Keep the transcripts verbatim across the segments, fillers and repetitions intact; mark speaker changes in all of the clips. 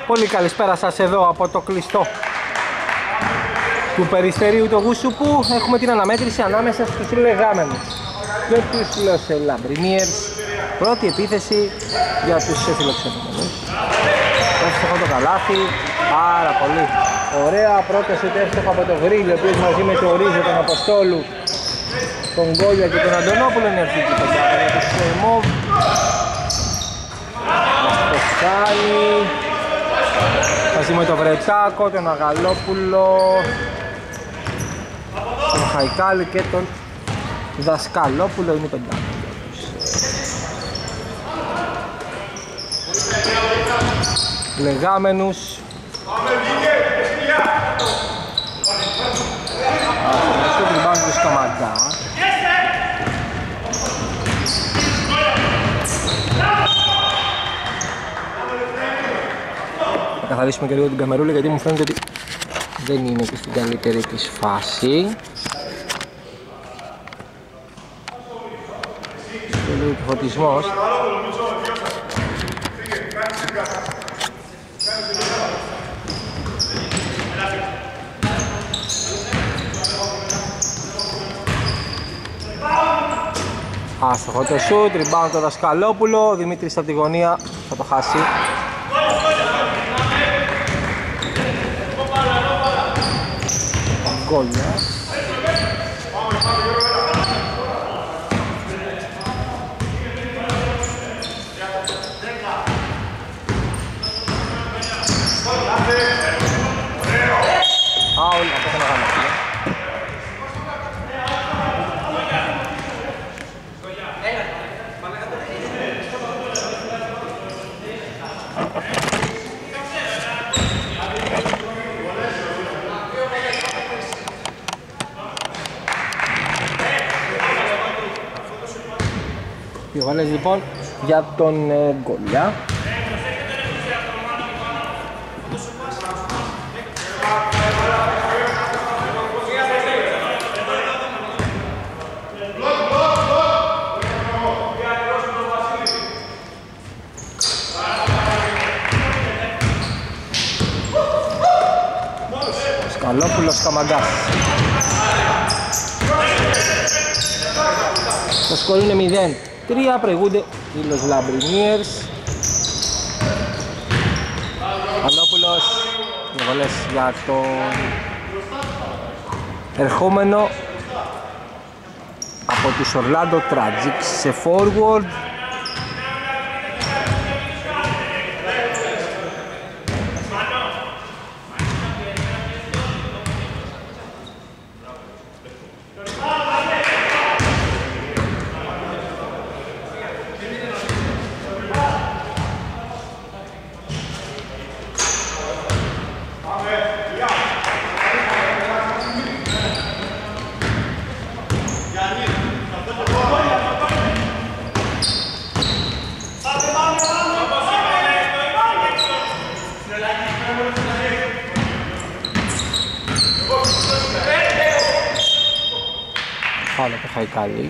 Speaker 1: Πολύ καλησπέρα σας εδώ από το κλειστό του Περιστερίου του Γούσου, που έχουμε την αναμέτρηση ανάμεσα στους λεγάμενους και τους Los Lambrini. Πρώτη επίθεση για τους φιλοξενούμενους. Εύστοχο το καλάθι, πάρα πολύ ωραία. Πρόταση του εύστοχο από τον Γρίλ, ο οποίος μαζί με το Ρίζο, τον Αποστόλου, τον Γκόλια και τον Αντωνόπουλο είναι αυτή η πεντάδα για τους Μοβ. Μαστοσάλι μαζί με τον Βρετάκο, τον Αγαλόπουλο, τον Χαϊκάλη και τον Δασκαλόπουλο είναι η πεντάδα. Λεγάμενους. Στο τριμπάνι του Σκαμαντά. Θα καθαρίσουμε και λίγο την καμερούλα, γιατί μου φαίνεται ότι δεν είναι και στην καλύτερη της φάση. Και λίγο και φωτισμός. Άστοχο το σουτ, rebound το Δασκαλόπουλο, ο Δημήτρης από τη γωνία θα το χάσει. Γκόλιας. Άουλ, αυτό θα να κάνω. Βάλες λοιπόν για τον ε, Γκόλια. Σκαλόπουλος Καμαγκάς. Το σκορ είναι μηδέν τρία, προηγούνται οι Los Lambrini. Ανόπουλος, βολές για τον ερχόμενο από τους Orlando Tragic σε forward. Πάλι το Χαϊκάλη.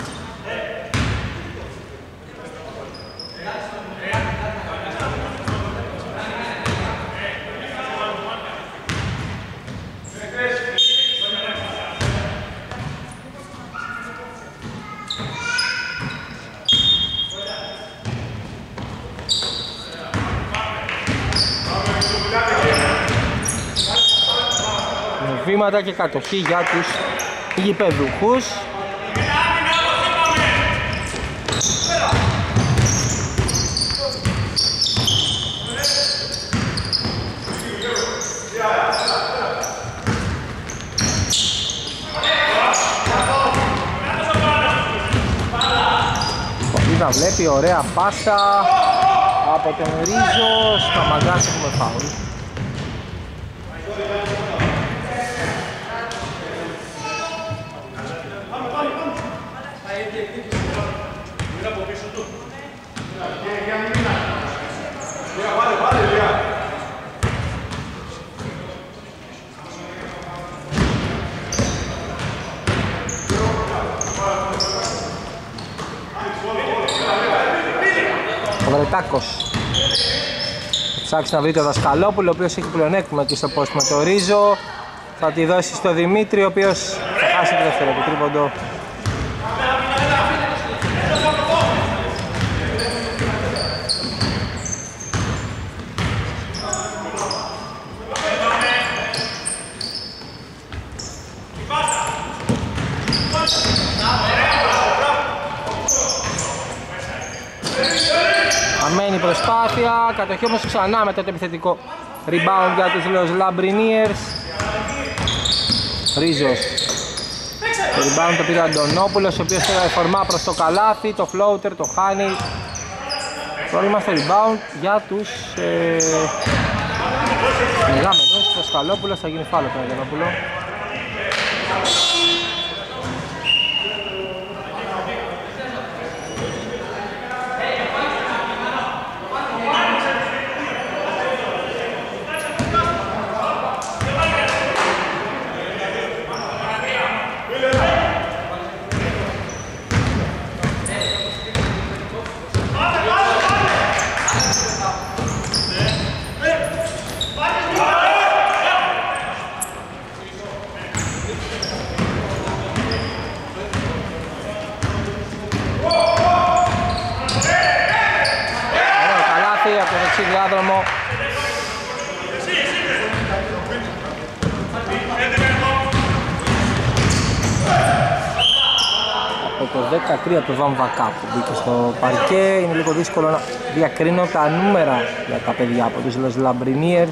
Speaker 1: Βήματα και κατοχή για τους γηπεδούχους. Είδα βλέπει ωραία πάσα από τον Ρίζο. Στα μαγκάς έχουμε φάουλ. Ο Βρετάκος ψάξει να βρει το Δασκαλόπουλο, ο οποίος έχει πλεονέκτημα εκεί στο post με το Ρίζο. Θα τη δώσει στο Δημήτρη, ο οποίος θα χάσει το δεύτερο του τρίποντο. Αμένη προσπάθεια, κατοχή όμως ξανά μετά το επιθετικό rebound για τους Los Labriniers. Ρίζος. Το rebound το πήρε ο Αντωνόπουλος, ο οποίος έφερε φορμά προς το καλάθι, το floater, το χάνει. Πρόβλημα στο rebound για τους ε, Μεγάμενους. Το Σκαλόπουλος θα γίνει φάλο τον Αντωνόπουλο. Διάδρομο. Από το δεκατρία του Βαμβακά που μπήκε στο παρκέ. Είναι λίγο δύσκολο να διακρίνω τα νούμερα για τα παιδιά από τους Los Labriniers.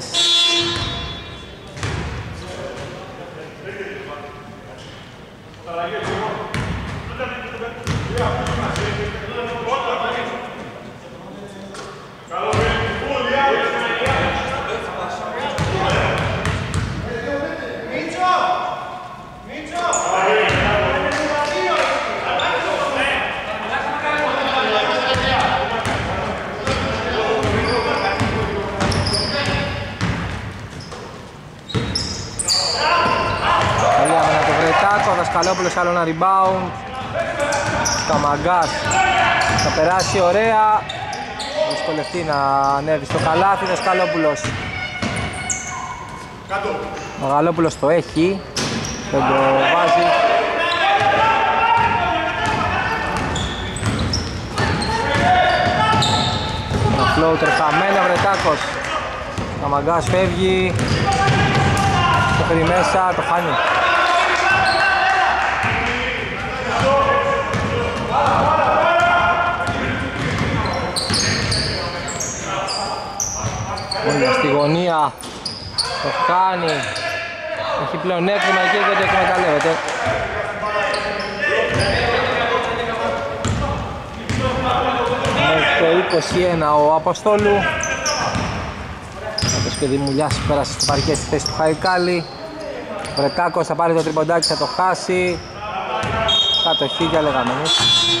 Speaker 1: Καλόπουλος, άλλο ένα rebound. Καμαγκάς θα περάσει ωραία. Δυσκολευτεί να ανέβει στο καλάθι. Δασκαλόπουλος. Μεγαλόπουλος το έχει. Δεν το βάζει. Ένα floater χαμένο, Βρετάκος. Καμαγκάς φεύγει. Το φέρει μέσα, το χάνει. Στη γωνία το κάνει, έχει πλεονέκτημα εκεί, δεν το εκμεταλλεύεται. Με το είκοσι ένα ο Αποστόλου. Όπως και Δημουλιάς πέρασε στο παρκέ στη θέση του Χαϊκάλη. Ο Βρετάκος θα πάρει το τριποντάκι, θα το χάσει. Κατοχή για Λεγάμενους.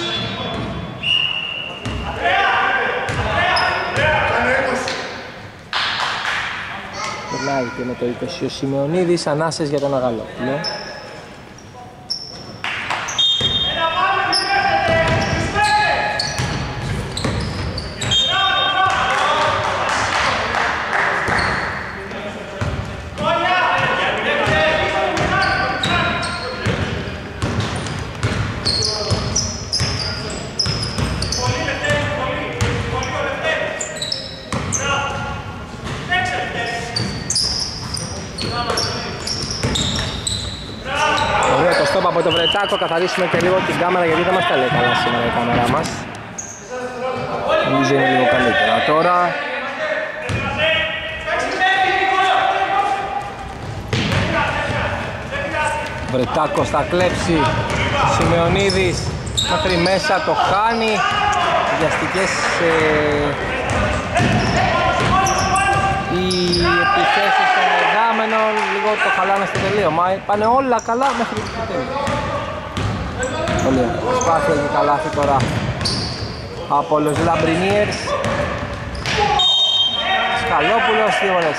Speaker 1: Και με το είκοσι ο Σημεωνίδης, ανάσες για τον Αγαλόπουλο. Από το Βρετάκο, καθαρίσουμε και λίγο την κάμερα γιατί δεν μας τα λέει καλά σήμερα η κάμερα μας. Νομίζω είναι λίγο καλύτερα τώρα. Βρετάκος θα κλέψει, Σημεωνίδης μέχρι μέσα, το χάνει. Βιαστικές ε, οι επιθέσεις των εργάμενων, λίγο το χαλάνε στο τελείωμα. Πάνε όλα καλά μέχρι το τέλειο. Πολύ ωραία. Προσπάθεια και καλάθι τώρα από Los Labriniers. Σκαλόπουλος, δύο ώρες.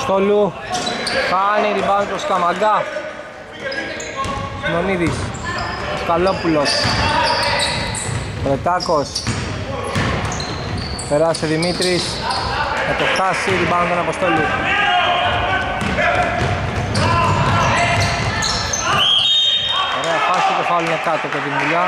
Speaker 1: Αποστόλου, χάνει rebound προς Καμαγκά. Νονίδης, Καλόπουλος, Βρετάκος, περάσε Δημήτρης, θα το χάσει, rebound τον Αποστόλου. Ωραία φάση, το φάουλ είναι κάτω από τη δουλειά.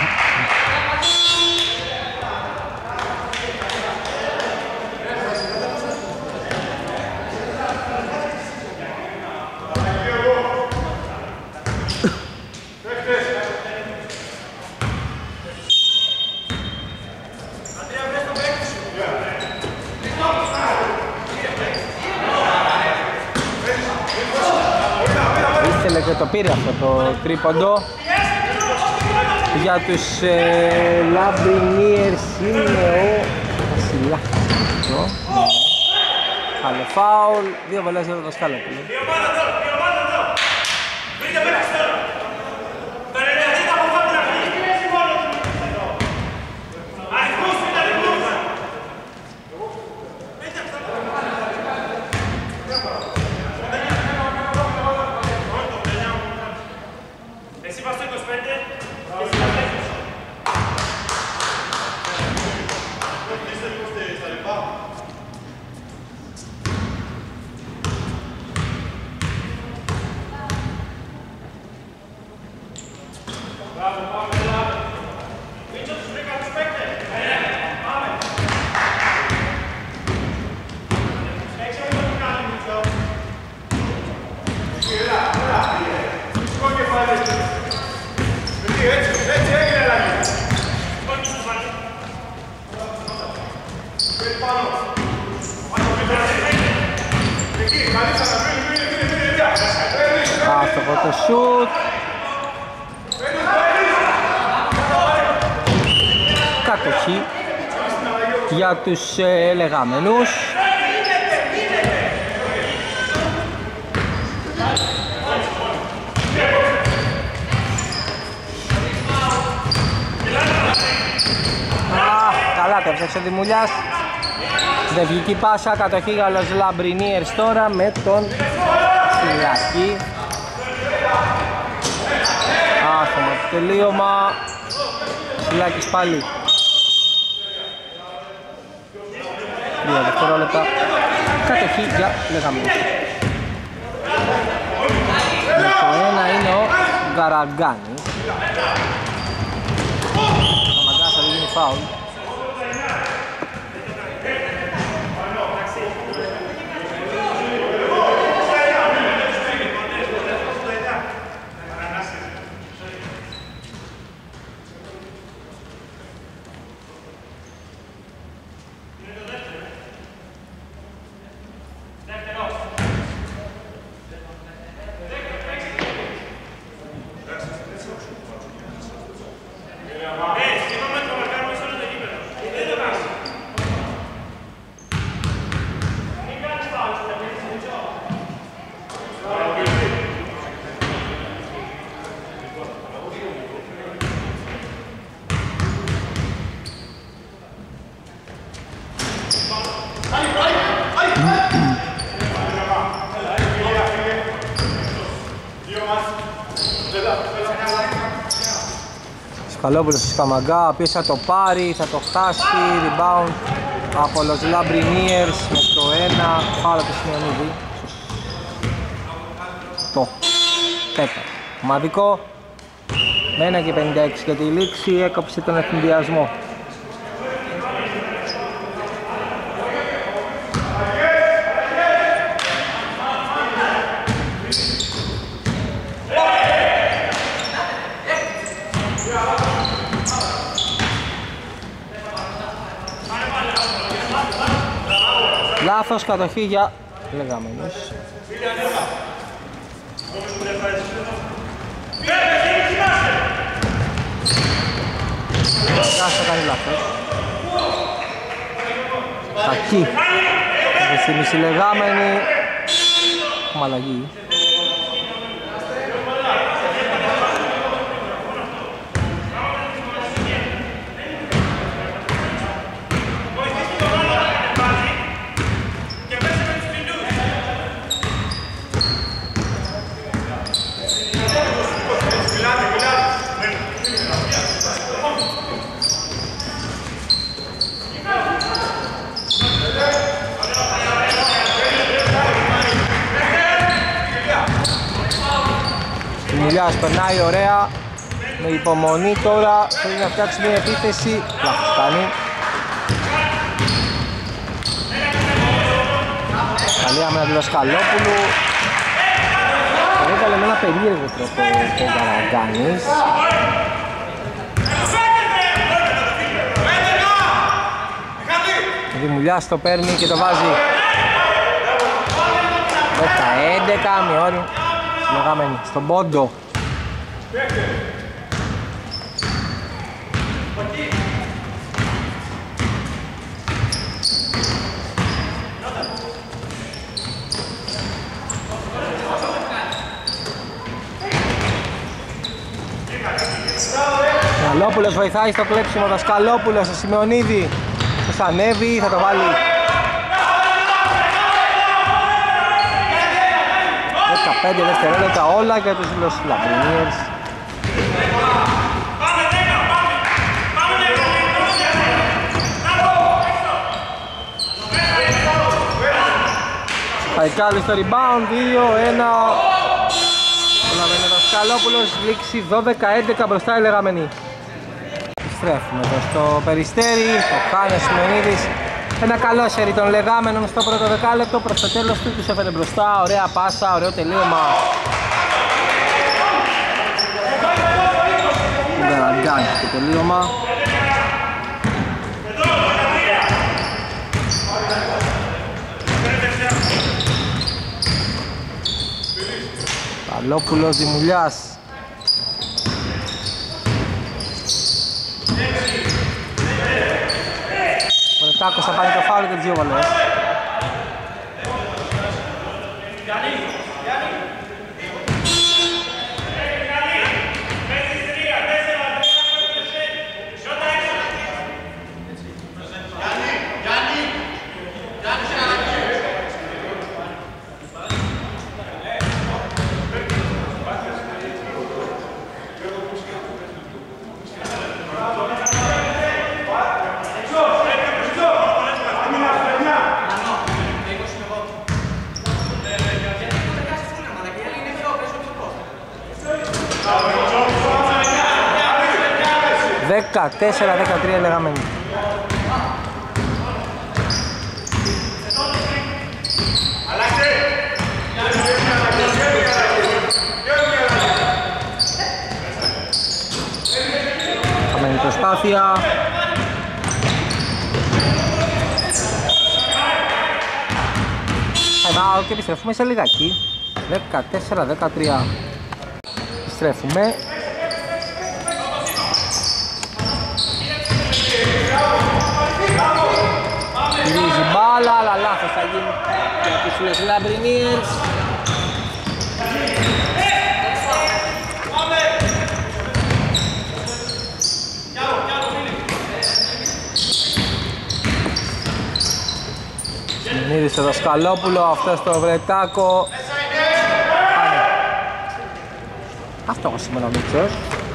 Speaker 1: Και το πήρε αυτό το τρίποντο για τους ε, Λαμπρινίερς. Είναι ο Βασιλάκης. Άλλο φάουλ, δύο βολές για το Δασκάλοπουλο. Άστοχο το σουτ. Κατοχή για τους ε, λεγάμενους. Καλά το έψαξε ο Δημουλιάς. Δεν βγήκε πάσα, κατοχή για τους Λαμπρινίερς τώρα με τον Βασιλάκη. Άστομα το τελείωμα. Βασιλάκης πάλι. Δύο δευτερόλεπτα. Κατοχή για λεγάμενους. Με το ένα είναι ο Γκαραγκάνη. Ο Μαγκάς θα γίνει φάουλ. Καλόπουλος στη Σκαμαγκά, ο οποίος θα το πάρει, θα το χάσει, rebound από los Λαμπρινίερς με το ένα, πάρα το Σημειονίδη. Το τέταρτο. Ομαδικό, με ένα και πενήντα έξι για τη λήξη, έκοψε τον ευθυνδιασμό. Λάθος κατοχή για λεγάμενους. Κάσα κάνει λάθος. Κακή. Στη μισή λεγάμενη. Έχουμε αλλαγή. Δημουλιάς περνάει ωραία, με υπομονή τώρα θέλει να φτιάξει μια επίθεση, λάθος κάνει. Καλή άμυνα του Δασκαλόπουλου. Το έβαλε με ένα περίεργο τρόπο ο Καραγκάνης. Ο Δημουλιάς το παίρνει και το βάζει. δέκα έντεκα, μειώνει συνεχάμενη στον πόντο. Δασκαλόπουλος βοηθάει στο κλέψιμο, Δασκαλόπουλος στο Σημεωνίδη. Θα ανέβει, θα το βάλει. δεκαπέντε δευτερόλεπτα όλα για τους Los Labriniers. Χαϊκάλη στο rebound, δύο ένα. Ο Δασκαλόπουλος λήξει δώδεκα έντεκα μπροστά η Λεγαμενή. Στρέφουμε εδώ στο Περιστέρι, το χάνει ο Σημεωνίδης. Ένα καλό σερί των Λεγάμενων στο πρώτο δεκάλεπτο, προς το τέλος του τους έφερε μπροστά, ωραία πάσα, ωραίο τελείωμα. Γκαραγκάνη το τελείωμα. Καλόπουλος, Δημουλιάς. Ο Ρετάκος θα πάρει το φάουλ και τις δύο βολές. δεκατέσσερα δεκατρία Λεγαμένοι. Χαμένη προσπάθεια. Time out και επιστρέφουμε σε λιγάκι. δεκατέσσερα δεκατρία. Επιστρέφουμε. Γυρίζει μπάλα, αλλά λάθος θα γίνει για τους Los Labriniers. Συνειδητή στο Δασκαλόπουλο, αυτό στο Βρετάκο. Αυτό έχω σήμερα ο Μίτσος.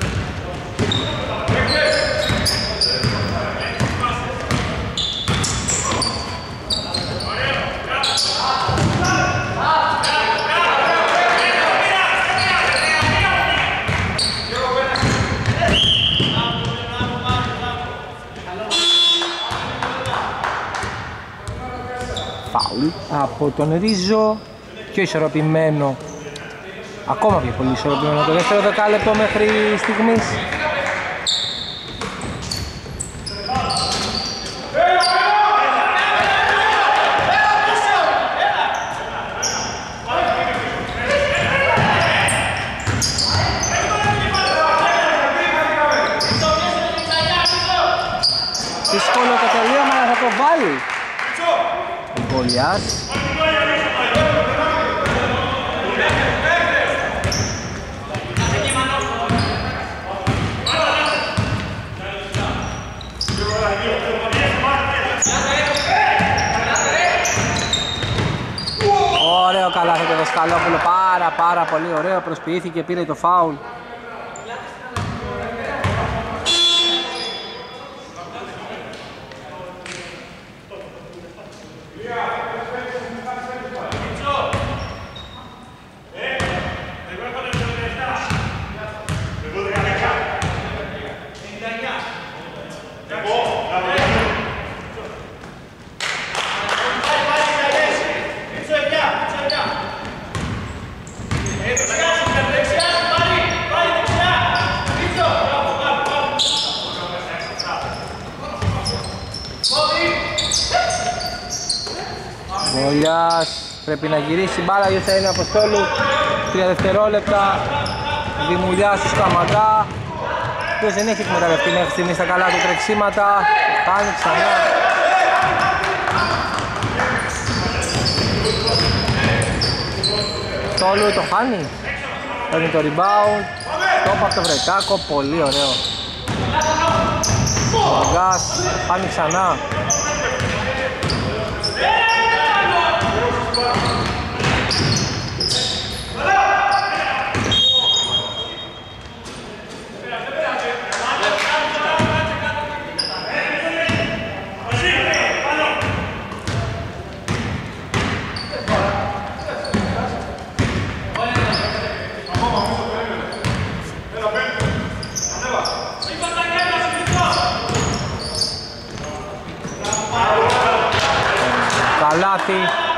Speaker 1: Φάουλ από τον Ρίζο, πιο ισορροπημένο, ακόμα πιο πολύ ισορροπημένο το δεύτερο δεκάλεπτο μέχρι στιγμής. Δύσκολο το τελείωμα, αλλά θα το βάλει ο Γκολιάς. Ωραίο καλάθι το Δασκαλόπουλο, πάρα πάρα πολύ ωραίο, προσποιήθηκε, πήρε το φάουλ. Γκολιάς πρέπει να γυρίσει μπάλα, γιατί θα είναι Αποστόλου. Τρία δευτερόλεπτα. Δημουλιάς του σταματά. Ποιος δεν έχει εκμεταλλευτεί μέχρι στιγμή στα καλά του τρεξίματα. Χάνει ξανά. Αποστόλου το χάνει. Παίρνει το rebound. Τόπα από το Βρετάκο, πολύ ωραίο. Ο Γκάς χάνει ξανά. Καλάθι.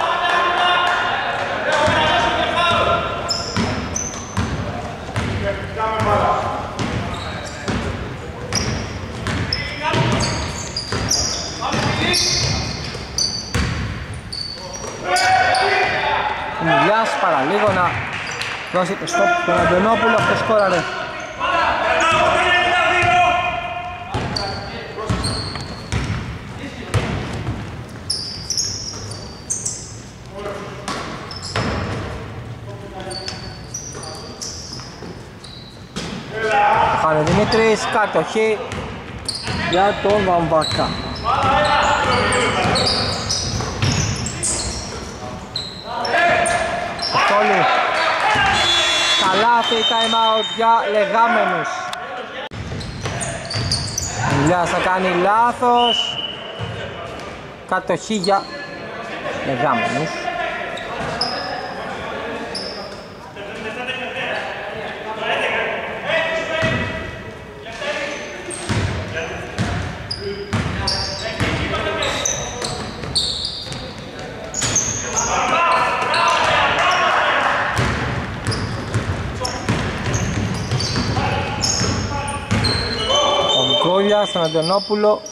Speaker 1: Μιλιάς παραλίγο να δώσει το στόπ στον Αντωνόπουλο, αυτό σκόραρε. Χάνε Δημήτρης, κατοχή για τον Βαμβακά. Τόλου. Καλάθι, time out για λεγάμενους. Μιλιάς θα κάνει λάθος. Κατοχή για λεγάμενους. Στον Αντωνόπουλο.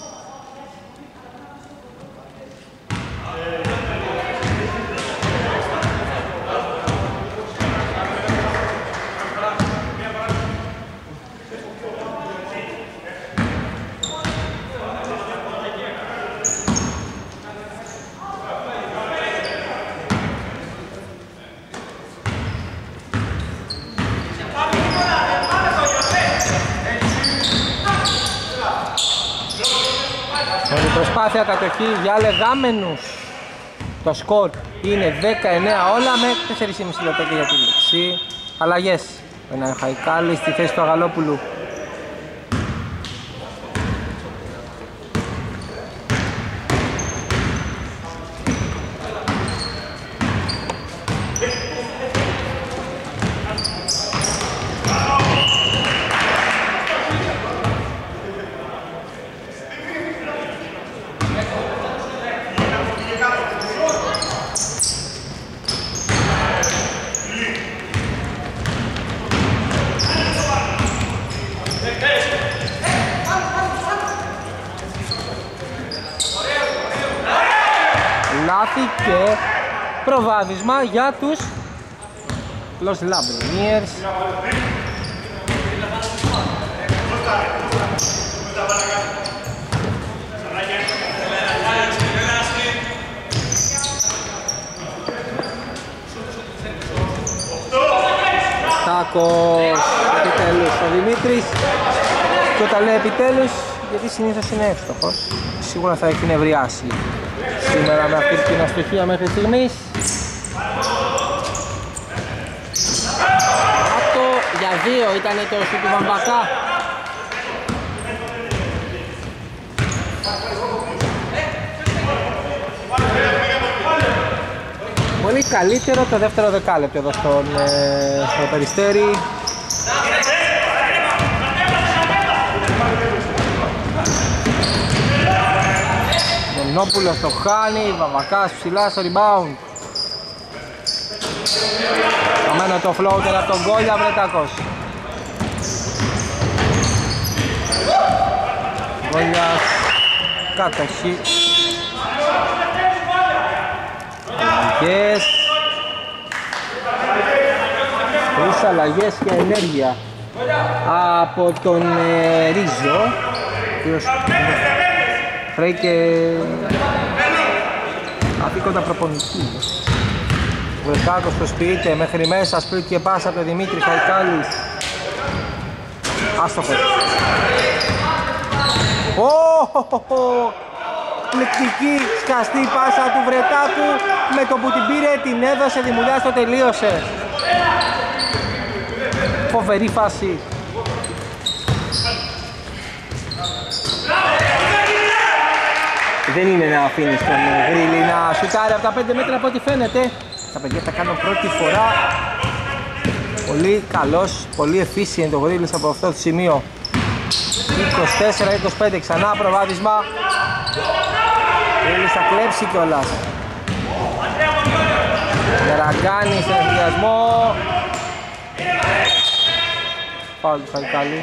Speaker 1: Προσπάθεια κατοχή για λεγάμενους. Το σκορ είναι δεκαεννέα όλα με τέσσερα και μισό λεπτά για τη λήξη. Αλλαγές. Ένα Χαϊκάλη στη θέση του Αγαλόπουλου. Και προβάδισμα για τους Los Labriniers. Τάκος επιτέλους ο Δημήτρης. Και όταν λέει επιτέλους, γιατί συνήθως είναι εύστοχος, σίγουρα θα έχει νευριάσει σήμερα με αυτή την αστοχία μέχρι στιγμής. Αυτό για δύο ήταν το σουτ του Βαμβακά. Πολύ καλύτερο το δεύτερο δεκάλεπτο εδώ στον, ε, στο Περιστέρι. Νόπουλος το χάνει, Βαμβακάς ψηλά στο rebound. Καμένο το floater από τον Γκόλια, Βρετάκος. Γκόλιας, κατοχή. Αλλαγές. Τρεις αλλαγές και ενέργεια από τον ε, Ρίζο. Χρέει και αφήκοντα προπονητή. Βρεκάκος προσποιείται μέχρι μέσα, σπίτι και πάσα από τον Δημήτρη Χαϊκάλης. Άστοχος. Ωχωχωχω! Πληκτική σκαστή πάσα του Βρετάκου, με το που την πήρε την έδωσε, Δημουλιάς το τελείωσε. Φοβερή φάση. Δεν είναι να αφήνεις τον Γρίλη να σουτάρει από τα πέντε μέτρα από ό,τι φαίνεται. Τα παιδιά θα κάνουν πρώτη φορά. Πολύ καλός, πολύ efficient ο Γρίλης από αυτό το σημείο. είκοσι τέσσερα είκοσι πέντε, ξανά προβάδισμα. Γρίλης θα κλέψει κιόλας. Γεραγκάνη σε ενθουσιασμό. Φάουλ του Χαϊκάλη.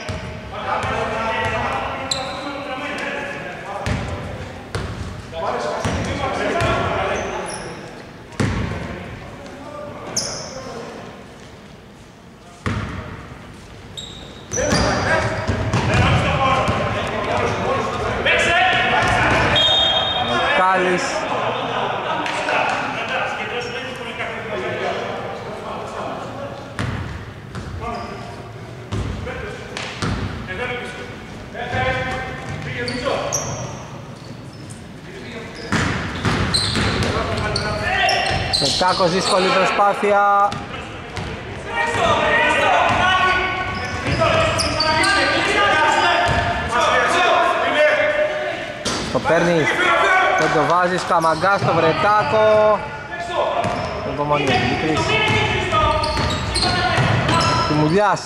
Speaker 1: Κάλης. Σετάκος, δύσκολη προσπάθεια. Το παίρνει, δεν το βάζεις, Καμαγκά στο Βρετάκο. Υπομονή, Δημητρής. Τιμουλιάς.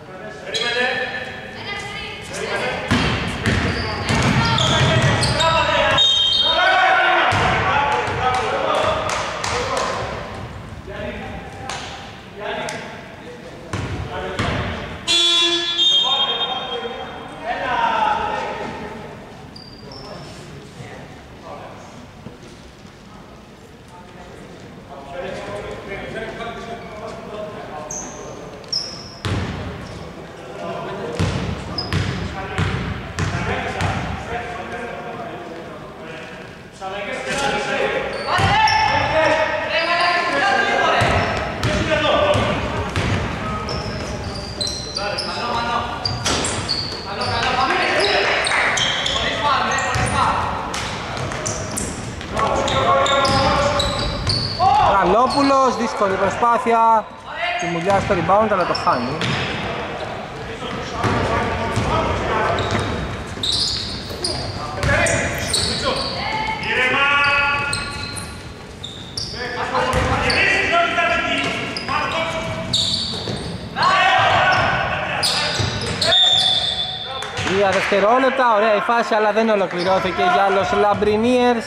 Speaker 1: Καλόπουλος, δύσκολη προσπάθεια. Τιμουλιάς στο rebound αλλά το χάνει. Τρία δευτερόλεπτα, ωραία η φάση αλλά δεν ολοκληρώθηκε για los Λαμπρινίερς.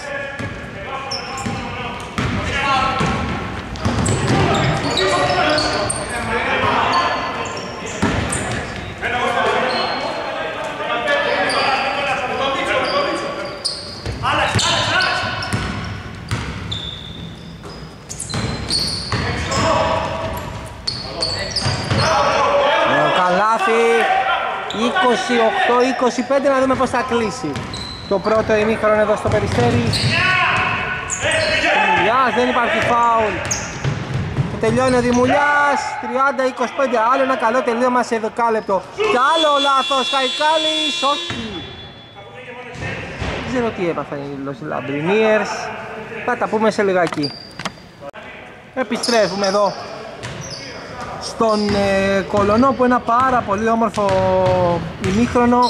Speaker 1: είκοσι οκτώ είκοσι πέντε, να δούμε πως θα κλείσει το πρώτο ημίχρονο εδώ στο Περιστέρι. Δημουλιάς, δεν υπάρχει φάουλ. Το τελειώνει ο Δημουλιάς. τριάντα είκοσι πέντε, άλλο ένα καλό τελείωμα σε δεκάλεπτο. Και άλλο λάθος, Χαϊκάλης, όχι. Δεν ξέρω τι έπαθαν οι los Λαμπρινίερς. Θα τα πούμε σε λιγάκι. Επιστρέφουμε εδώ στον ε, Κολονό που ένα πάρα πολύ όμορφο ημίχρονο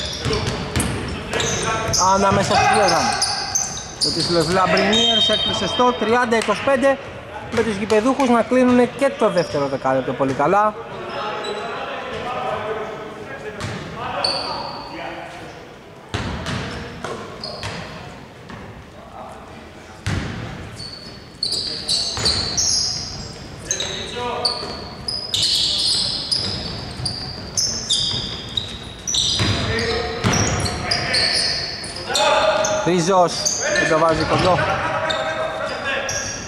Speaker 1: ανάμεσα στους δύο γάμους. Το της los Λαμπρινίερς έκλεισε στο τριάντα είκοσι πέντε με τους γηπεδούχους να κλείνουν και το δεύτερο δεκάλεπτο πολύ καλά. Ρίζος, δεν το βάζει κοντό.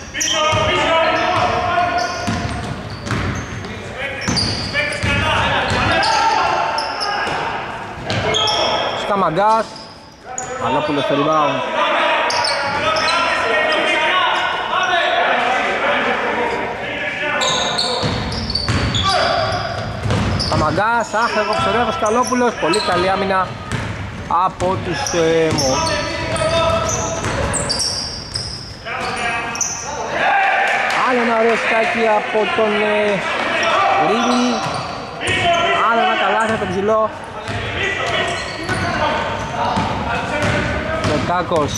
Speaker 1: Καμαγκάς. Καλόπουλος στο rebound. Καμαγκάς, αχ, εγώ ψωρεύω Καλόπουλος. Πολύ καλή άμυνα από τους ε, μου. Άλλο ένα ωραίο σκάκι από τον ε, Ρίνι. Άλλο ένα καλάθι από τον ψηλό. Κάκος.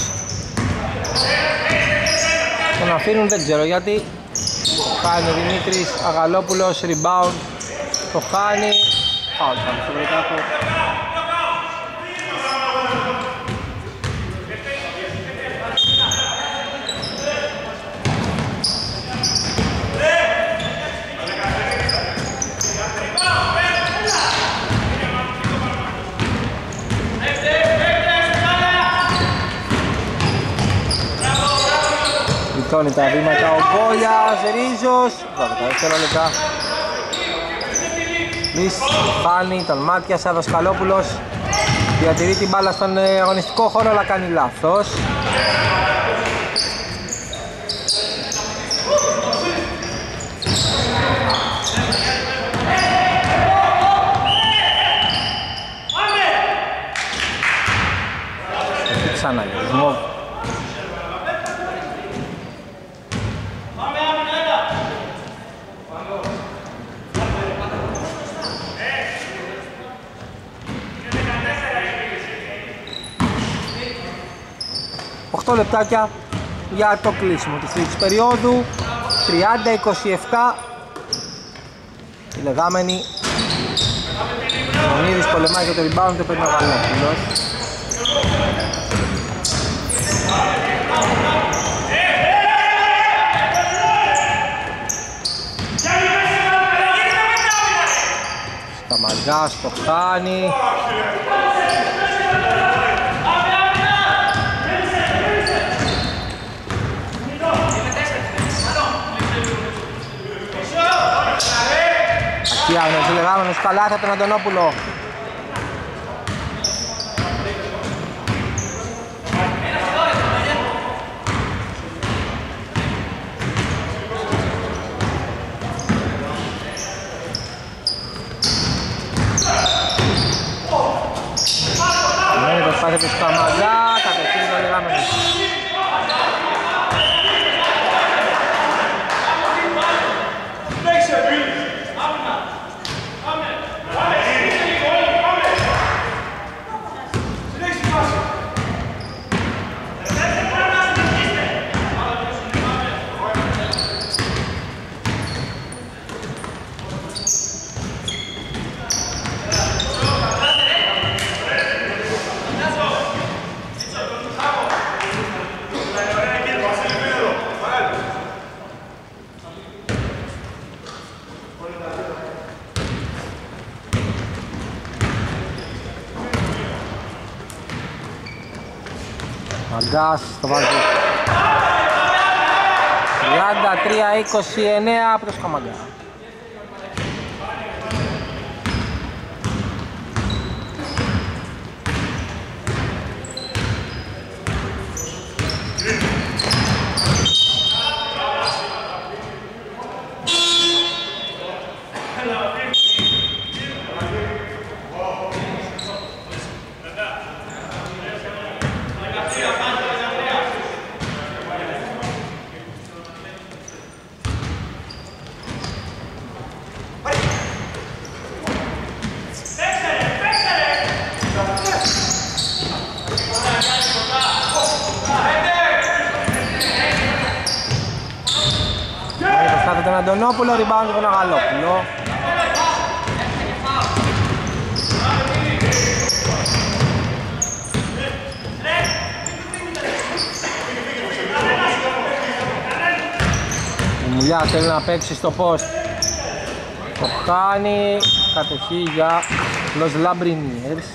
Speaker 1: Τον αφήνουν, δεν ξέρω γιατί. Χάνει ο Δημήτρης Αγαλόπουλος, rebound. Το χάνει. Πάω πάνω στο Βρεκάκο. Γλιτώνει τα βήματα ο Μπόλιας, Ρίζος. δώδεκα δευτερόλεπτα. Λύς, χάνει, ήταν μάτια, Σάδος Καλόπουλος. Διατηρεί την μπάλα στον αγωνιστικό χώρο, αλλά κάνει λάθος. Ξανά γυρισμό. οκτώ λεπτάκια για το κλείσιμο της τρίτης περίοδου. Τριάντα είκοσι επτά. Οι λεγάμενοι. Ο Νίδης πολεμάει για το rebound, το παίρνει ο Γαλόπουλος. Καμαγκάς το χάνει. Akiagnos, λεγάμενος καλάθι από τον Αντωνόπουλο. Είναι η προσπάθεια του Καμαγκά, κατευθύνει το λεγάμενος. Μαγκάς το βάζει. τριάντα τρία είκοσι εννέα προς Καμαγκά. Τον Αντωνόπουλο, rebound τον Αγαλόπουλο. Η Μουλιά θέλει να παίξει στο post. Το χάνει, κατοχή για Los Labriniers.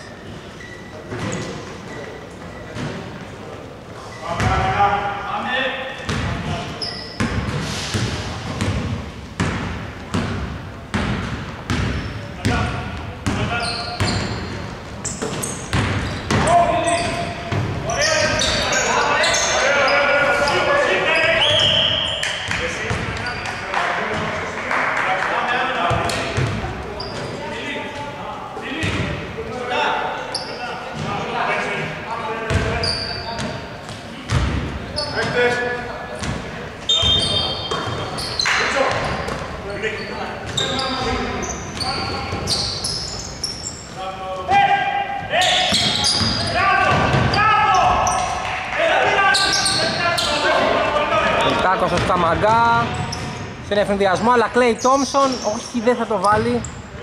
Speaker 1: Τάκος στο Σταμαγκά, στον εφηνδιασμό, αλλά Κλέι Τόμσον, όχι, δεν θα το βάλει.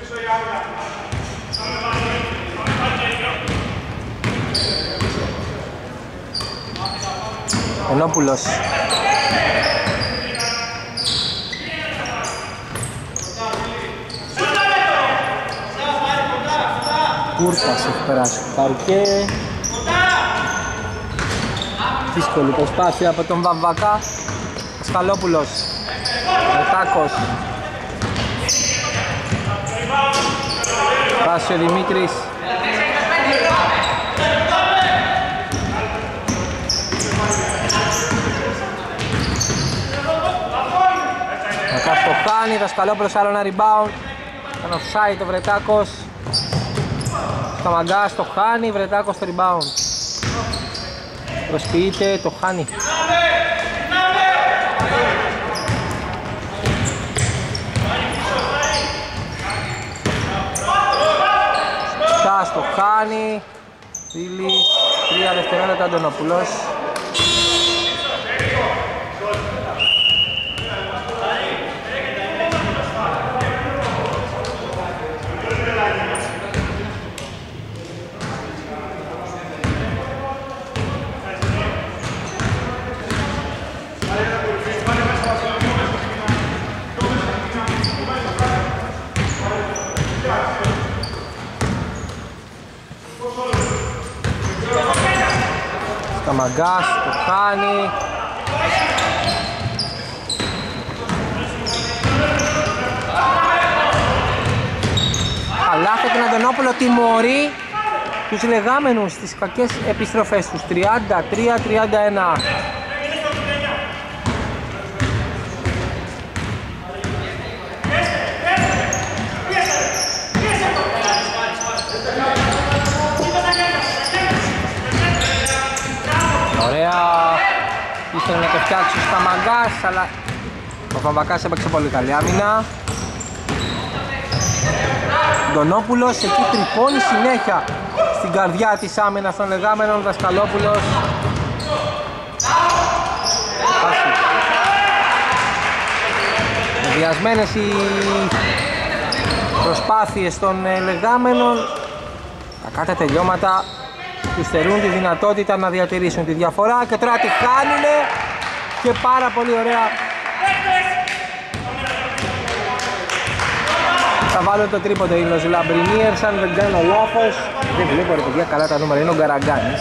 Speaker 1: Ενόπουλος. Κούρτας έχει περάσει παρκέ. Δύσκολη προσπάθεια από τον Βαμβακά. Σκαλόπουλος. Μετάκος. Πάσει ο Δημήτρης. Μετά το χάνει, το Σκαλόπουλος άλλο ένα rebound. Ήταν offside το Βρετάκος. Σταμαγκάς το χάνει, Βρετάκος το rebound. Προσποιείται, το χάνει. Στάς το χάνει. Φίλης, τρία δευτερόλεπτα Αντωνόπουλος. Σταμαγκάς, το χάνει. Αλάχο τον Αντωνόπουλο τιμωρεί τους λεγάμενους στις κακές επιστροφές τους. τριάντα τρία τριάντα ένα. Ωραία, ήθελε να το φτιάξει ο Σταμαγκάς, αλλά ο Βαμβακάς έπαιξε πολύ καλή άμυνα. Ντονόπουλος εκεί τρυπώνει συνέχεια στην καρδιά της άμυνας των λεγάμενων. Δασκαλόπουλος. Ενδιασμένες οι προσπάθειες των λεγάμενων. Τα κάθε τελειώματα τους στερούν τη δυνατότητα να διατηρήσουν τη διαφορά και τώρα τη χάνουνε και πάρα πολύ ωραία. Θα βάλω το τρίποντο είναι ο Λαμπρινίερς, αν δεν κάνω λάθος. Δεν βλέπω ρε παιδιά καλά τα νούμερα, είναι ο Γκαραγκάνης.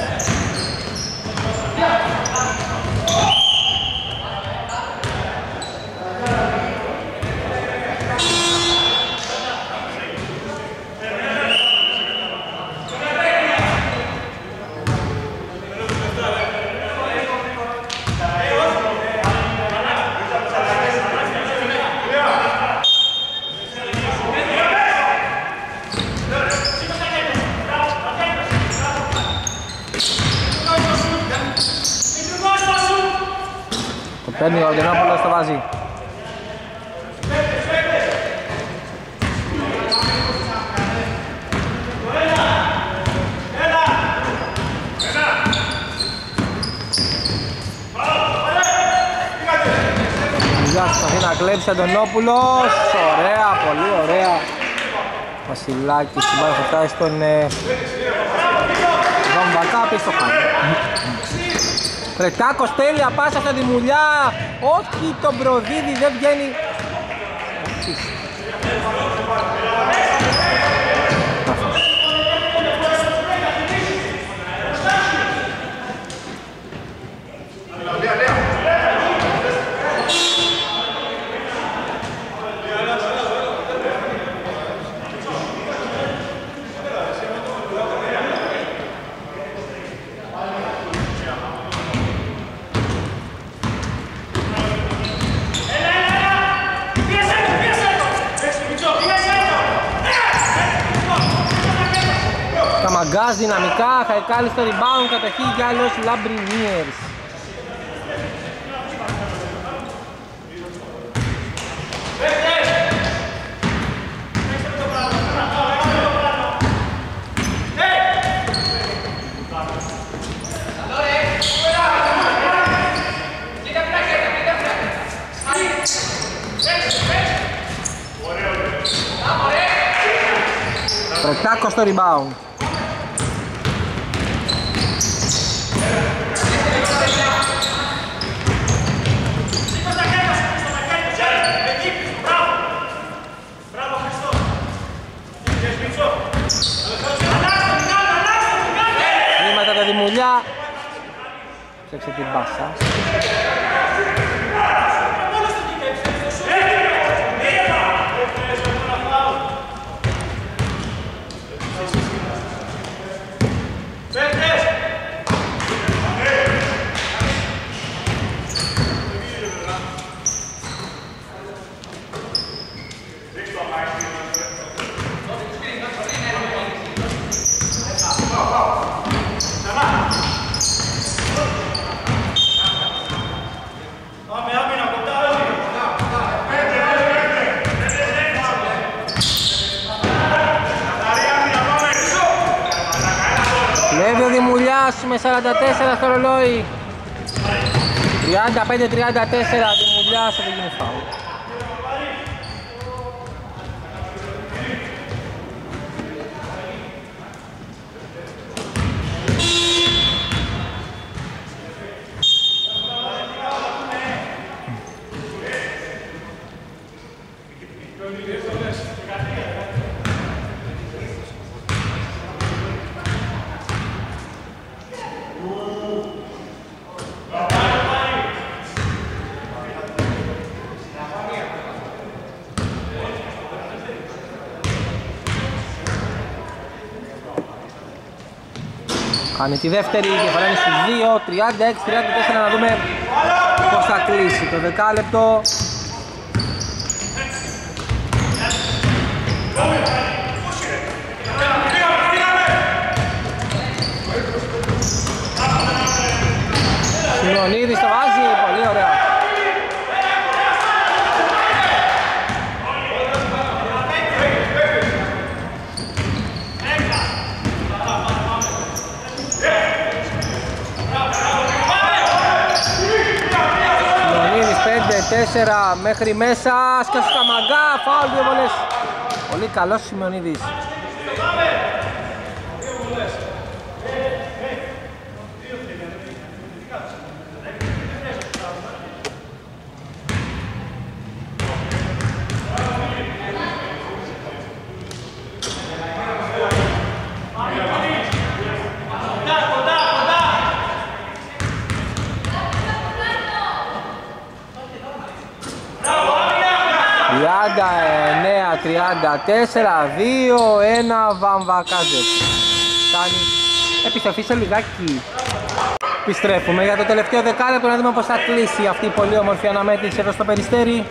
Speaker 1: Παίρνει ο Αντωνόπουλος, το βάζει. Προσπαθεί να κλέψει ο Αντωνόπουλος. Ωραία, πολύ ωραία. Βασιλάκης, την μπάλα θα φτάσει στον Βαμβακά, πίσω το χάνει. Βρετάκος, τέλεια πάσα στα Δημουλιά. Όχι, τον προδίδει, δεν βγαίνει. Σταμαγκάς δυναμικά, Χαϊκάλης στο rebound, κατοχή για άλλος Λαμπρινίερς. Βρετάκος στο rebound. Βήματα τα Δημουλιά. Ψέξε την μπάσα. Με σαράντα τέσσερα στο ρολόι. τριάντα πέντε τριάντα τέσσερα Δημουλιάς, θα το γίνει φάουλ. Κάνει τη δεύτερη, διαφορά είναι στους δύο, τριάντα έξι τριάντα τέσσερα, να δούμε πώς θα κλείσει το δεκάλεπτο. Σιμεωνίδης το βάζει, πολύ ωραία. τέσσερα μέχρι μέσα, σκάσε τα μαγκά, φάουλ, δύο βολές. Πολύ καλός Σιμεωνίδης. τριάντα εννέα τριάντα τέσσερα, δύο ένα Βαμβακάζετ. Φτάνει επιστροφή σε λιγάκι. Επιστρέφουμε για το τελευταίο δεκάλεπτο να δούμε πως θα κλείσει αυτή η πολύ όμορφη αναμέτρηση εδώ στο Περιστέρι.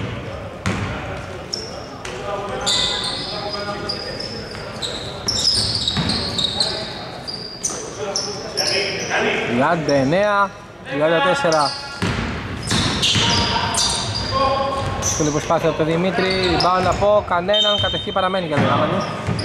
Speaker 1: τριάντα εννέα τριάντα τέσσερα. Στην προσπάθεια από τον Δημήτρη, rebound από κανέναν, κατευθύ παραμένει για τον Γραμμανούς.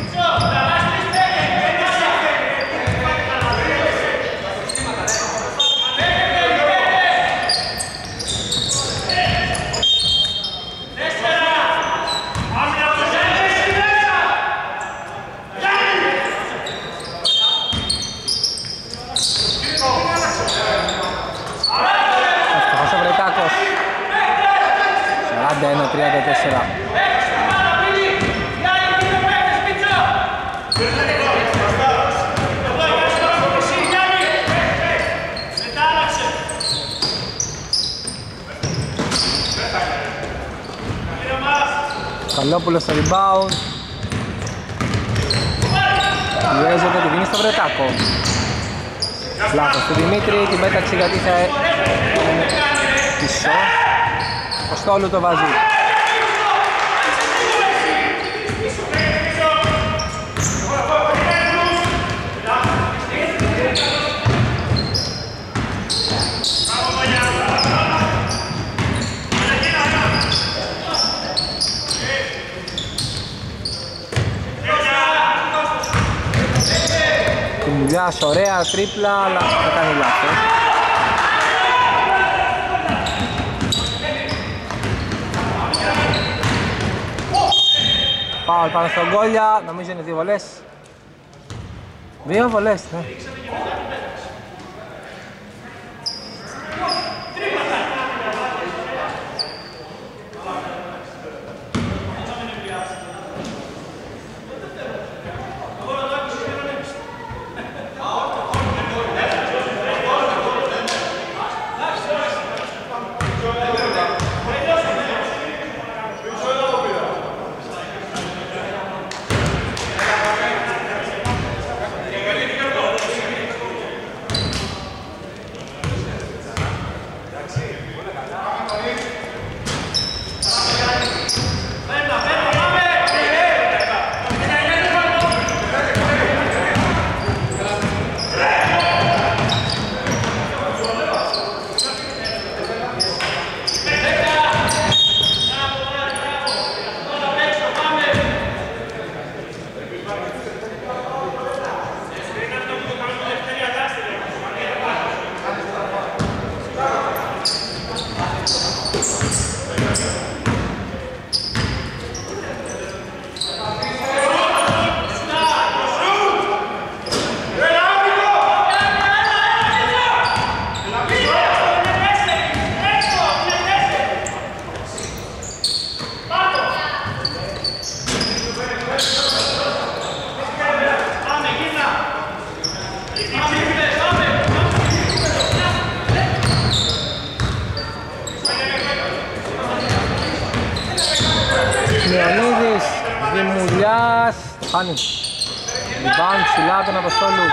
Speaker 1: Ευτυχώς ο Βρετάκος. σαράντα ένα τριάντα τέσσερα. Καλόπουλος στο rebound. Πιέζεται, τη δίνει στο Βρετάκο. Λάθος του Δημήτρη, την πέταξε γιατί θα είναι πίσω. Ο Στόλου το βάζει. Μουλιάς, ωραία τρίπλα, αλλά θα κάνει λάθος. φάουλ πάνω στον Γκόλια, νομίζω είναι δύο βολές. Δύο βολές, ναι. Μιονίδης, Δημουλιάς, χάνει. Rebound ψηλά τον Αποστόλου.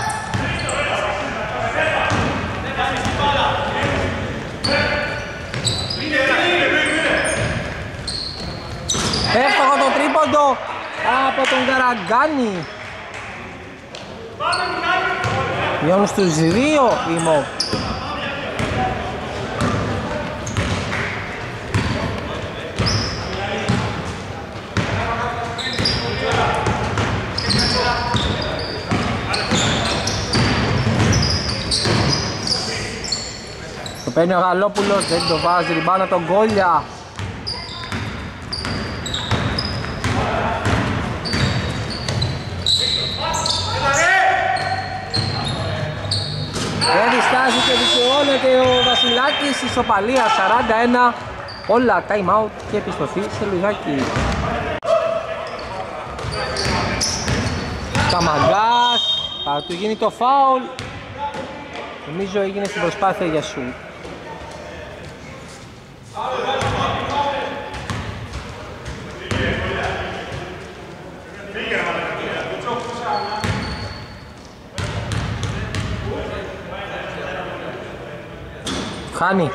Speaker 1: Εύστοχο το τρίποντο από τον Καραγκάνη. Μειώνουν στους δύο οι ΜΟ. Το παίρνει ο Γαλόπουλος, δεν το βάζει, ριμπάνα τον Γκόλια. Δεν διστάζει και δικαιώνεται ο Βασιλάκης, ισοπαλία σαράντα ένα, όλα time out και επιστροφή σε λιγάκι. Καμαγκάς, θα του γίνει το φάουλ, νομίζω έγινε στην προσπάθεια για σου. Χάνει.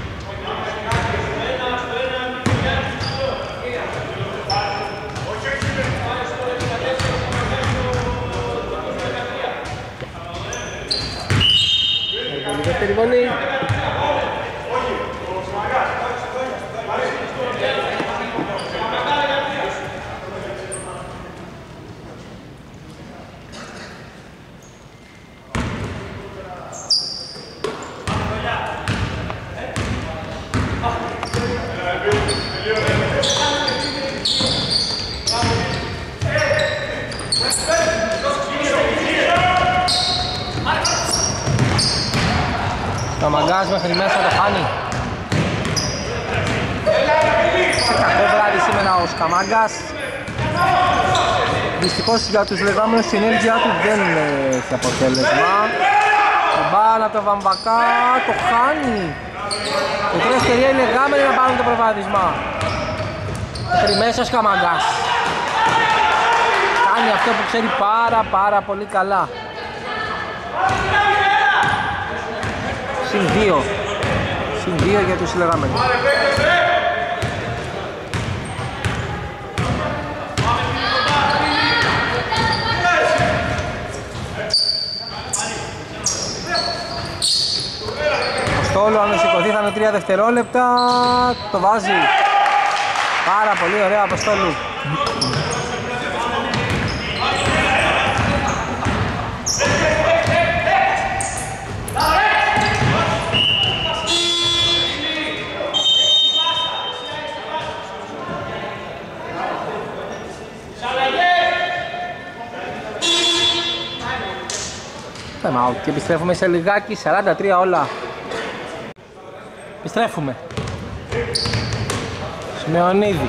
Speaker 1: Δεύτερη βολή. Καμαγκάς μέχρι μέσα το χάνει. Σε κακό βράδυ σήμερα ο Σκαμάγκας. Δυστυχώς για τους λεγόμενους η ενέργειά του δεν έχει αποτέλεσμα. Μπάλα από το Βαμβακά, το χάνει. Και τώρα ευκαιρία οι λεγόμενοι να πάρουν το προβάδισμα. Μέχρι μέσα ο Σκαμάγκας. Κάνει αυτό που ξέρει πάρα πάρα πολύ καλά. Συν δύο. Συν δύο για τους λεγόμενους. Αποστόλου αν σηκωθεί θα είναι τρία δευτερόλεπτα. Το βάζει. Πάρα πολύ ωραία Αποστόλου. Time out και επιστρέφουμε σε λιγάκι, σαράντα τρία όλα. Επιστρέφουμε. Σμεωνίδης.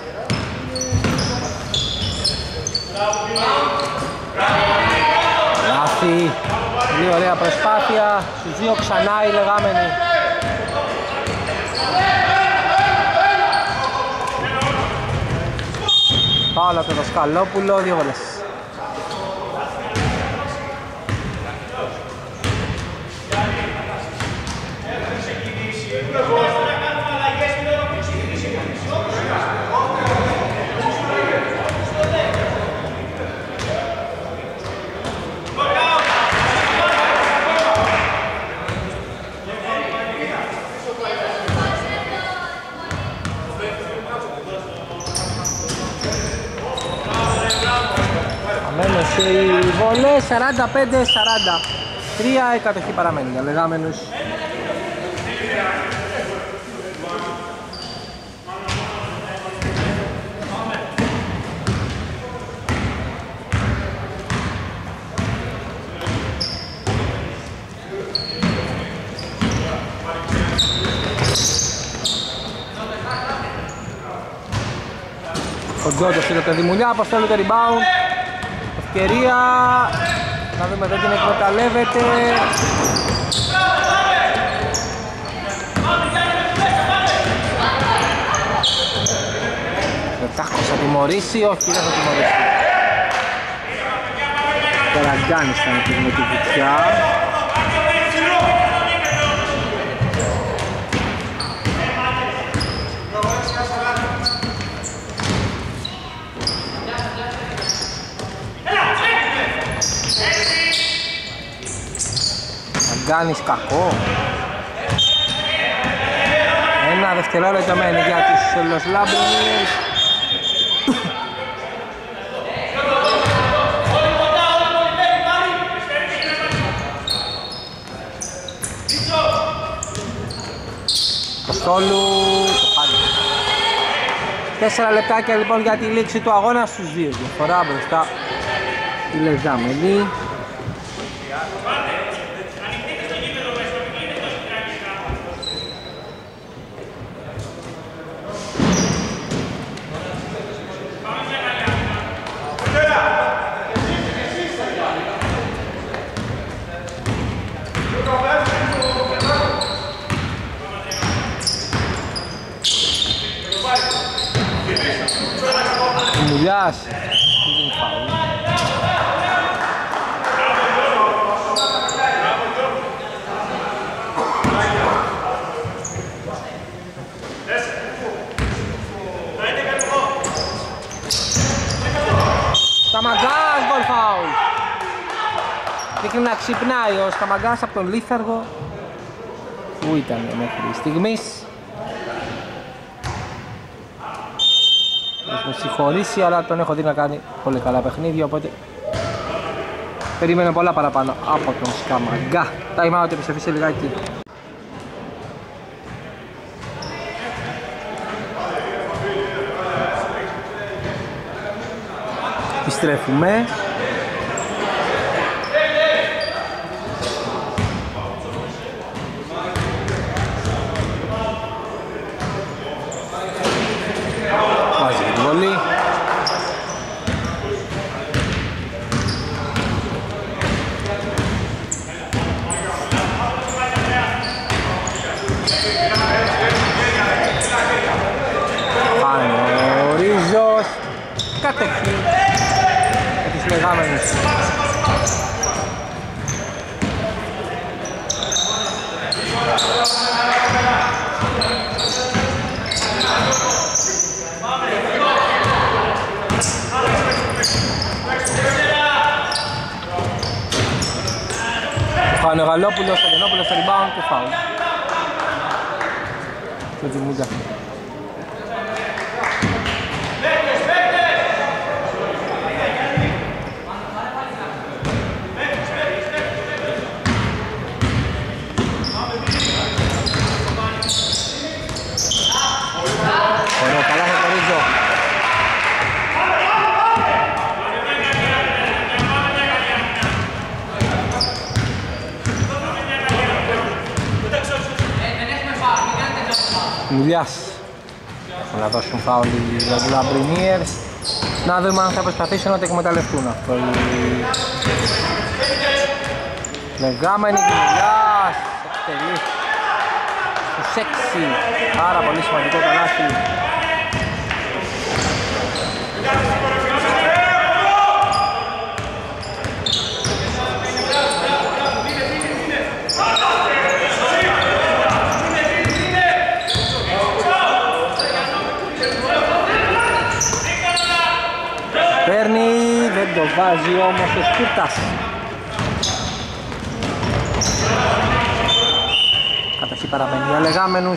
Speaker 1: Λάθη. Πολύ ωραία προσπάθεια. Στους δύο ξανά οι λεγάμενοι. Πάω από το Δασκαλόπουλο, δύο βολές. Αμένως οι βολές, σαράντα πέντε σαράντα. Τρία η κατοχή παραμένει για λεγάμενους. Ο Τζόντος είναι το Δημουλιά, αποστέλει το rebound. Ευκαιρία, να δούμε εδώ την εκμεταλλεύεται. Τάχος θα τιμωρήσει, όχι δεν θα τιμωρήσει. Καραγκάνης θα είναι με τη βουτιά. Καραγκάνης κακό. Ένα δευτερόλεπτο μένει για τους Los Labradors. Κοστόλου, το χάνει. Τέσσερα λεπτάκια λοιπόν για τη λήξη του αγώνα στους δύο. Διαφορά μπροστά η λεγάμενη. Μουλιάς. Σταμαγκάς, γκολ φάουλ. Δείχνει να ξυπνάει ο Σταμαγκάς από τον Λίθαργο που ήταν μέχρι στιγμής. Με συγχωρήσει, αλλά τον έχω δει να κάνει πολύ καλά παιχνίδια, οπότε περίμενε πολλά παραπάνω από τον Σταμαγκά. Time out, επιστροφή σε λιγάκι. Επιστρέφουμε. Βάζει την βολή. Πάνω ο Ρίζος. Κατοχή με τις λεγάμενες. Ο Χανογαλόπουλος, ο Γενόπουλος στο rebound και φάουλ. Και τη Μούγκα. Ωραία, καλά θα το ρίζω. Δουλειάς. Έχουν να δώσουν φάουλ οι Λαμπρινίερς. Να δούμε αν θα προσπαθήσουν να το εκμεταλλευτούν αυτό. Λεγάμενη Δουλειάς εκτελεί στους έξι. Πάρα πολύ σημαντικό καλάθι. Παίρνει, δεν το βάζει όμως ο Σκούρτας. Καταρχήν παραμένει για Λεγάμενους.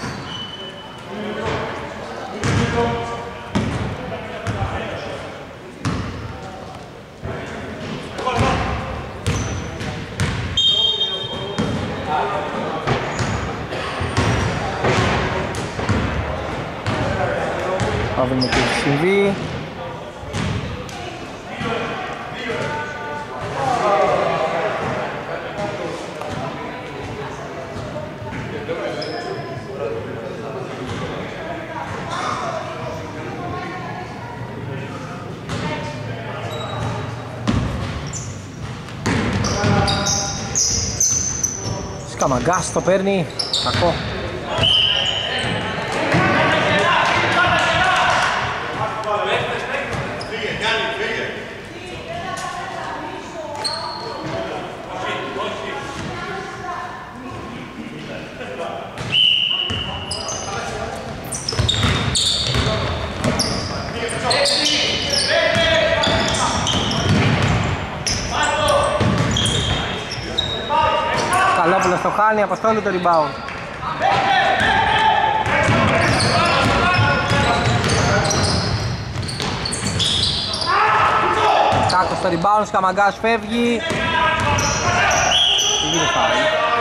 Speaker 1: Θα δούμε τι έχει συμβεί. Σκαμαγκάς το παίρνει, κακό. Καλόπουλος το χάνει, Αποστόλου το rebound. Κάκος το rebound, Σκαμαγκάς φεύγει. Τι γίνεται πάλι.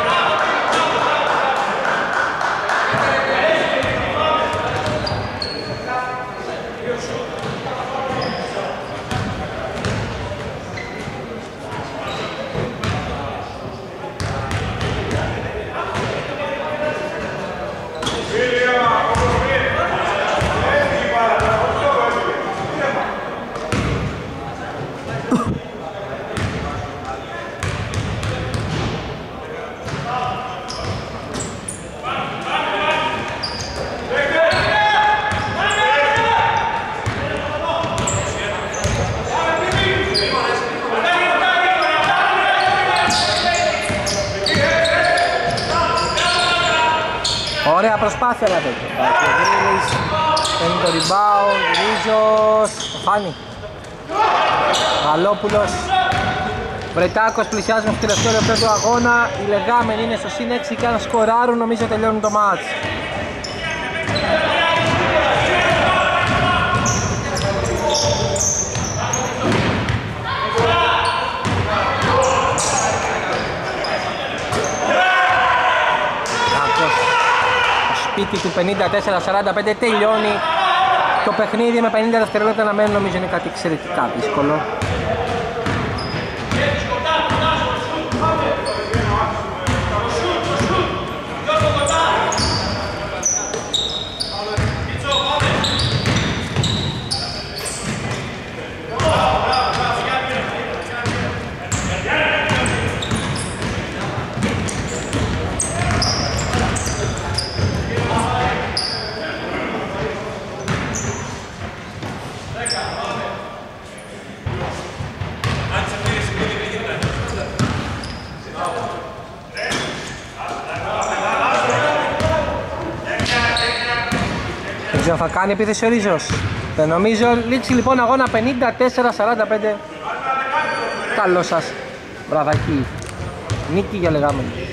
Speaker 1: Ωραία προσπάθεια να τέτοιο. Παίρνει το rebound, Ρίζος, το χάνει. Γαλόπουλος. Βρετάκος πλησιάζει μέχρι το τελευταίο λεπτό του αγώνα. Οι Λεγάμενοι είναι στο συν έξι και αν σκοράρουν νομίζω τελειώνουν το μάτς. Σπίτι του πενήντα τέσσερα σαράντα πέντε τελειώνει το παιχνίδι με πενήντα δευτερόλεπτα να μένουν, νομίζω είναι κάτι εξαιρετικά δύσκολο. Θα κάνει επίθεση ο Ρίζος. Δεν νομίζω. Λήξη λοιπόν αγώνα πενήντα τέσσερα σαράντα πέντε. Καλό σας βραδάκι. Νίκη για Λεγάμενους.